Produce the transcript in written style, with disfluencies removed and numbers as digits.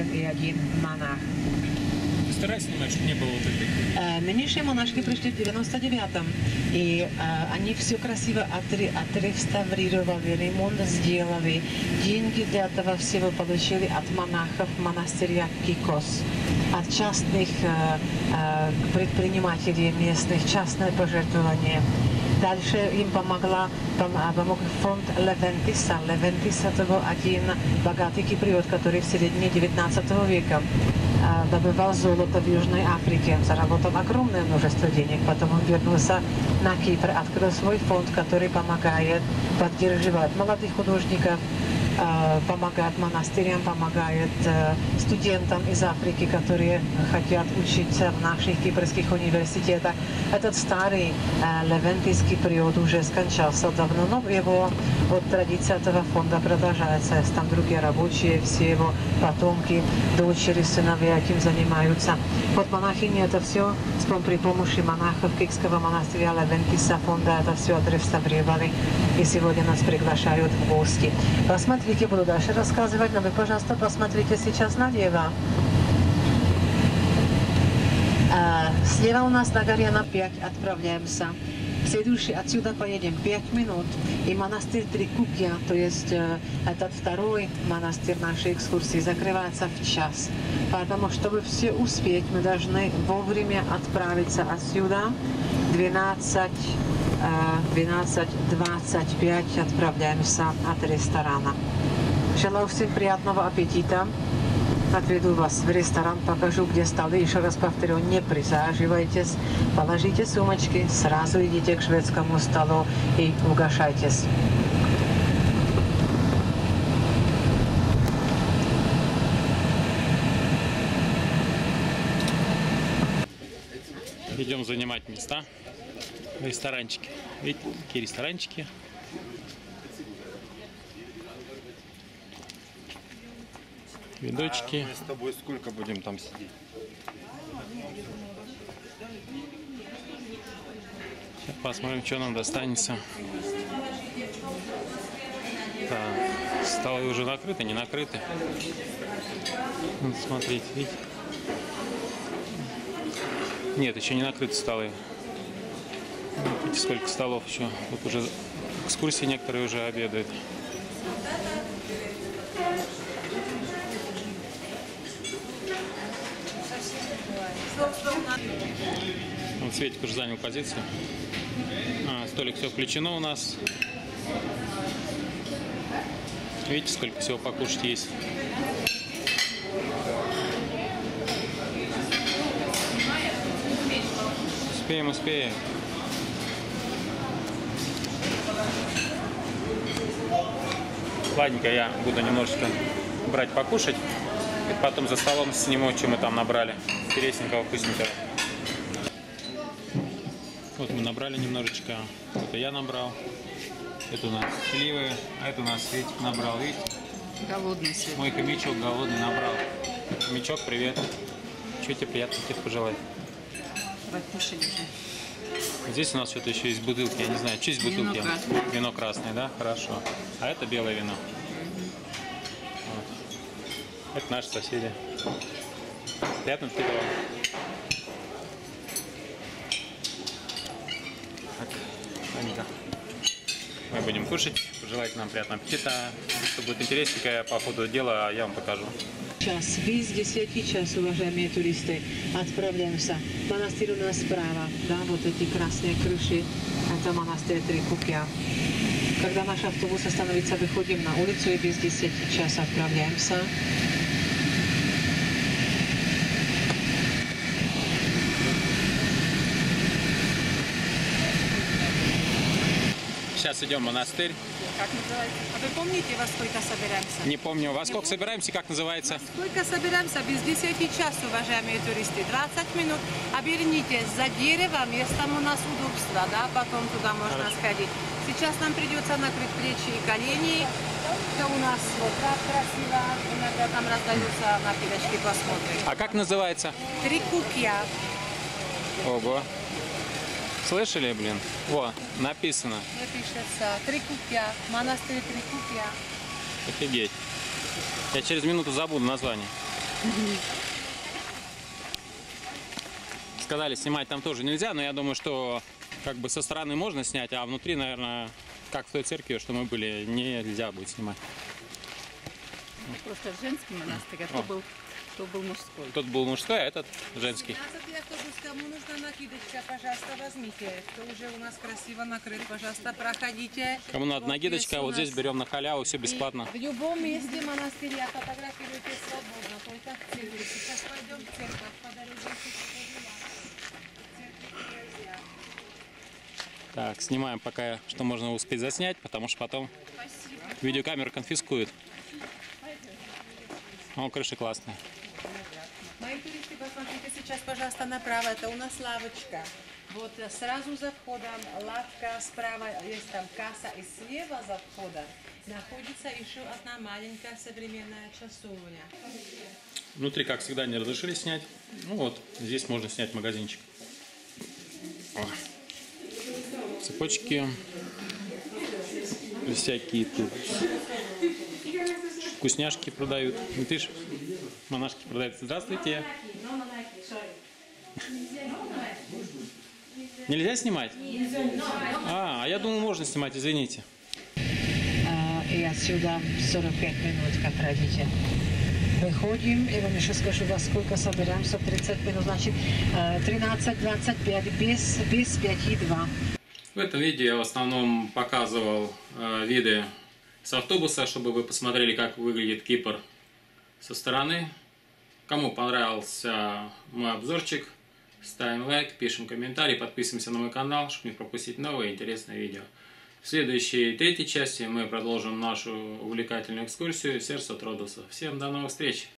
священничек и один монах. Старайся снимать, чтобы не было вот этой. Нынешние монашки пришли в 99-м, и они все красиво отреставрировали, ремонт сделали. Деньги для этого всего получили от монахов монастыря Кикос, от частных предпринимателей местных, частное пожертвование. Дальше им помог фонд Левентиса. Левентис это был один богатый киприот, который в середине 19 века добывал золото в Южной Африке. Заработал огромное множество денег. Потом он вернулся на Кипр, открыл свой фонд, который помогает поддерживать молодых художников, помогает монастырям, помогает студентам из Африки, которые хотят учиться в наших кипрских университетах. Этот старый левентийский период уже скончался давно, но его традиция этого фонда продолжается. Есть там другие рабочие, все его потомки, дочери, сыновья этим занимаются. Вот монахини это все при помощи монахов Кикского монастыря Левентиса фонда это все отреставрировали. И сегодня нас приглашают в гости. Посмотрите, буду дальше рассказывать, но вы, пожалуйста, посмотрите сейчас налево. Слева у нас на горе на 5 отправляемся. Следующий отсюда поедем 5 минут. И монастырь Трикупья, то есть этот второй монастырь нашей экскурсии, закрывается в час. Поэтому, чтобы все успеть, мы должны вовремя отправиться отсюда. 12:25 отправляемся от ресторана. Желаю всем приятного аппетита. Отведу вас в ресторан, покажу, где столы. Еще раз повторю, не присаживайтесь, положите сумочки, сразу идите к шведскому столу и угощайтесь. Идем занимать места. Ресторанчики. Видите, какие ресторанчики. Видочки. А мы с тобой сколько будем там сидеть? Сейчас посмотрим, что нам достанется. Так, столы уже накрыты, не накрыты. Вот смотрите, видите? Нет, еще не накрыты столы. Видите, сколько столов еще. Вот уже экскурсии некоторые уже обедают. Вот Светик уже занял позицию. Столик все включено у нас. Видите, сколько всего покушать есть. Успеем. Ладненько, я буду немножечко брать покушать. И потом за столом сниму, что мы там набрали. Интересненького, вкусненького. Вот мы набрали немножечко. Это я набрал. Это у нас сливы. А это у нас Светик набрал. Видите? Голодный Свет. Мой хомячок голодный набрал. Хомячок, привет. Что тебе приятно хочешь Покушать уже. Здесь у нас что-то еще есть бутылки. Я не знаю, что есть бутылки? Вино красное. Вино красное, да? Хорошо. А это белое вино. Вот. Это наши соседи. Приятно аппетита вам. Так, Аника. Мы будем кушать. Пожелайте нам приятного аппетита. Что будет интересненькое по ходу дела, я вам покажу. Час, без 10 час, уважаемые туристы, отправляемся. Монастырь у нас справа, да, вот эти красные крыши, это монастырь Трикупья. Когда наш автобус остановится, выходим на улицу и без 10 час отправляемся. Сейчас идем в монастырь. Как называется? А вы помните, во сколько собираемся? Не помню, во сколько собираемся, как называется? Сколько собираемся? Без 10 часов, уважаемые туристы. 20 минут. Обернитесь за дерево, мест там у нас удобство, да, потом туда можно сходить. Сейчас нам придется накрыть плечи и колени. Это у нас вот так красиво. Иногда там раздаются напиточки, посмотрим. А как называется? Трикупья. Ого. Слышали, блин? Во, написано. Напишется Трикупья. Монастырь Трикупья. Офигеть. Я через минуту забуду название. Сказали, снимать там тоже нельзя, но я думаю, что как бы со стороны можно снять, а внутри, наверное, как в той церкви, что мы были, нельзя будет снимать. Просто женский монастырь, а то был мужской. Тот был мужской, а этот женский. 15 автобус, кому нужна накидочка, пожалуйста, возьмите. Кто уже у нас красиво накрыт, пожалуйста, проходите. Кому надо Вот накидочка, есть у вот здесь нас. берем на халяву, все бесплатно. И в любом месте монастыря фотографируйте свободно, только в церкви. Сейчас пойдем в церковь, по дороге нельзя. Так, снимаем пока, что можно успеть заснять, потому что потом видеокамеру конфискуют. О, крыша классная. Мои туристы, посмотрите сейчас, пожалуйста, направо. Это у нас лавочка. Вот сразу за входом лавка, справа есть там касса, и слева за входом находится еще одна маленькая современная часовня. Внутри, как всегда, не разрешили снять. Ну вот, здесь можно снять магазинчик. О. Цепочки. Всякие тут вкусняшки продают. Видишь, монашки продают. Здравствуйте. Нельзя снимать? А я думал, можно снимать, извините. И отсюда 45 минут, как пройдете. Выходим, и вам еще скажу, во сколько собираемся, 30 минут, значит 13:25, без 5:02. В этом видео я в основном показывал виды с автобуса, чтобы вы посмотрели, как выглядит Кипр со стороны. Кому понравился мой обзорчик, ставим лайк, пишем комментарий, подписываемся на мой канал, чтобы не пропустить новые интересные видео. В следующей, третьей части мы продолжим нашу увлекательную экскурсию «Сердце Тродоса». Всем до новых встреч!